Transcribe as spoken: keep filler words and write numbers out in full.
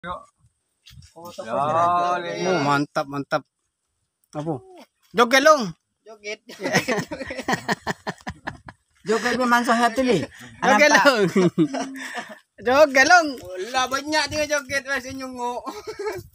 Oh, mantap, mantap. Apa? Joget long. Joget. Joget memang sangat tulis. Joget long. Joget long. Wala banyak dia joget masih nyungu.